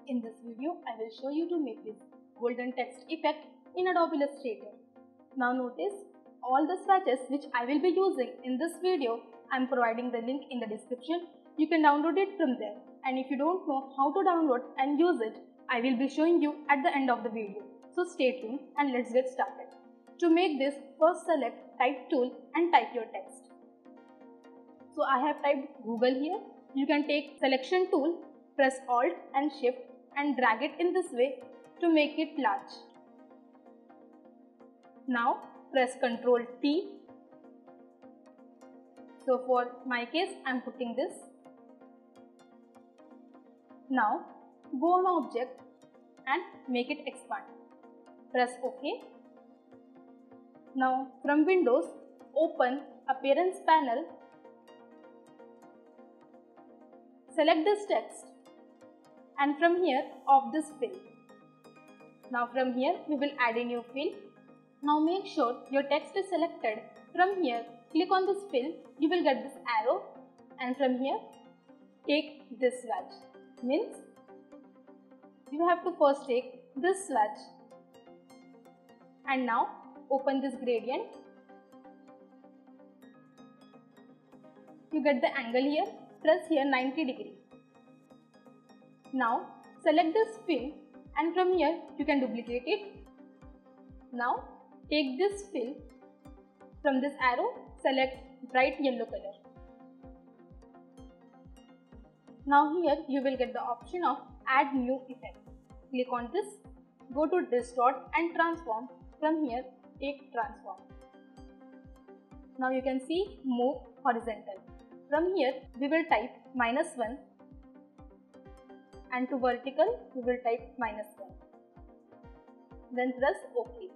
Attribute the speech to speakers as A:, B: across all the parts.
A: In this video, I will show you to make this golden text effect in Adobe Illustrator. Now notice all the swatches which I will be using in this video. I am providing the link in the description. You can download it from there. And if you don't know how to download and use it, I will be showing you at the end of the video. So stay tuned and let's get started. To make this, first select Type tool and type your text. So I have typed Google here. You can take selection tool, press Alt and Shift and drag it in this way to make it large. Now press Ctrl T. So for my case, I am putting this. Now go on object and make it expand. Press OK. Now from Windows, open Appearance panel. Select this text and from here off this fill. Now from here we will add a new fill. Now make sure your text is selected. From here click on this fill, you will get this arrow and from here take this swatch. Means you have to first take this swatch and now open this gradient. You get the angle here. Press here 90 degree. Now select this fill and from here you can duplicate it. Now take this fill, from this arrow select bright yellow color. Now here you will get the option of add new effect. Click on this, go to distort and transform. From here take transform. Now you can see move horizontal. From here we will type -1 and to vertical we will type -1. Then press OK.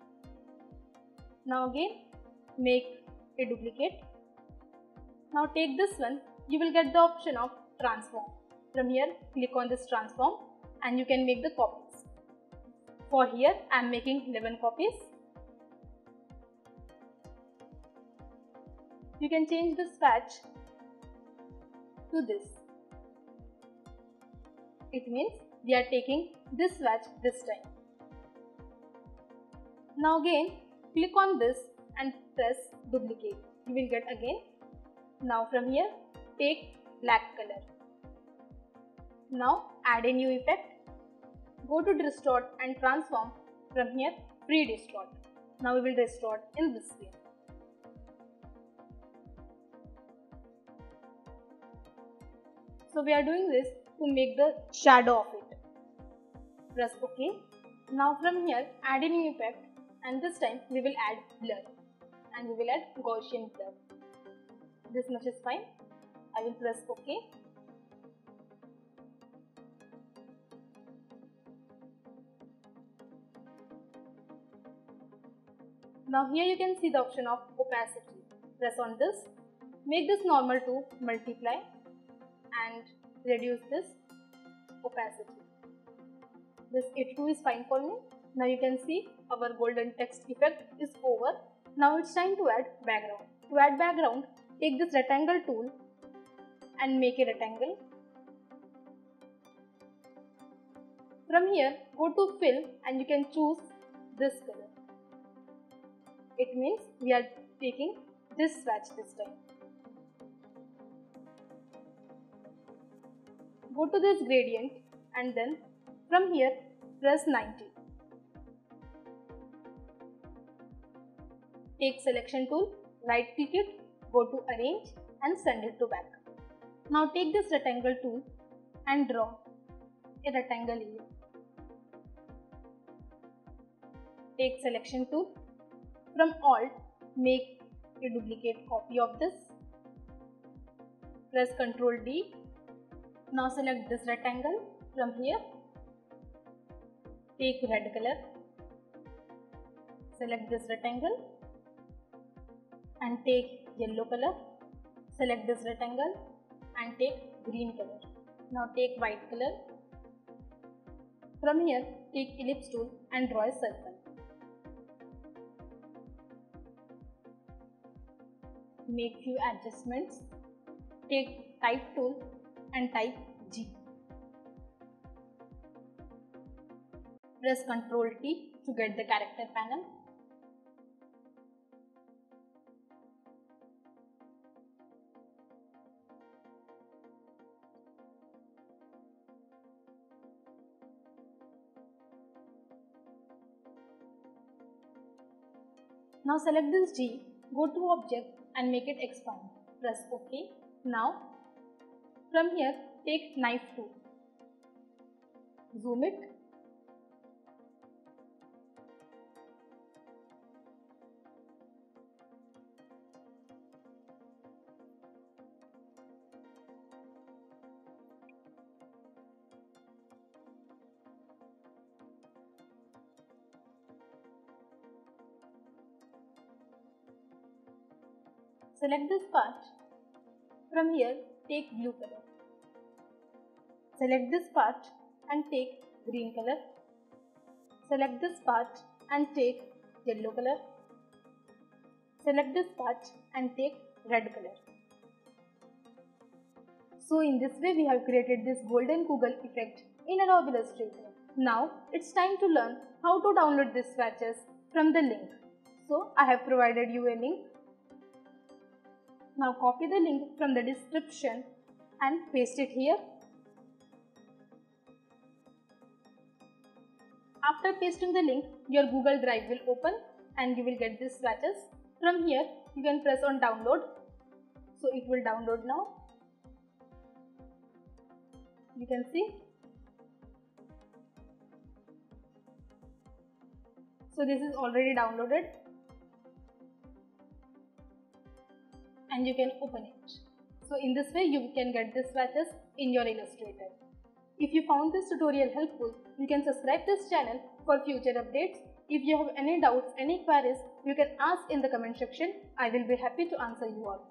A: Now again make a duplicate. Now take this one, you will get the option of transform. From here click on this transform and you can make the copies. For here I am making 11 copies. You can change the swatch to this. It means we are taking this swatch this time. Now again click on this and press duplicate. You will get again. Now from here take black color. Now add a new effect. Go to distort and transform. From here free distort. Now we will distort in this way. So we are doing this to make the shadow of it. Press OK. Now from here add a new effect and this time we will add blur and we will add Gaussian blur. This much is fine. I will press OK. Now here you can see the option of opacity. Press on this. Make this normal to multiply and reduce this opacity. This 82 is fine for me. Now you can see our golden text effect is over. Now it's time to add background. To add background, take this rectangle tool and make a rectangle. From here go to fill and you can choose this color. It means we are taking this swatch this time. Go to this gradient and then from here press 90. Take selection tool, right click it, go to arrange and send it to back. Now take this rectangle tool and draw a rectangle here. Take selection tool, from Alt make a duplicate copy of this. Press Ctrl D. Now select this rectangle. From here take red color. Select this rectangle and take yellow color. Select this rectangle and take green color. Now take white color. From here take ellipse tool and draw a circle. Make few adjustments. Take type tool and type G. Press Ctrl T to get the character panel. Now select this G, go to Object and make it expand. Press OK. Now from here take knife tool. Zoom it. Select this part. From here take blue color. Select this part and take green color. Select this part and take yellow color. Select this part and take red color. So in this way we have created this golden Google effect in Adobe Illustrator. Now it's time to learn how to download these swatches from the link. So I have provided you a link. Now copy the link from the description and paste it here. After pasting the link, your Google Drive will open and you will get these swatches. From here, you can press on download. So it will download now. You can see. So this is already downloaded. And you can open it. So in this way you can get the swatches in your Illustrator. If you found this tutorial helpful, you can subscribe this channel for future updates. If you have any doubts, any queries, you can ask in the comment section. I will be happy to answer you all.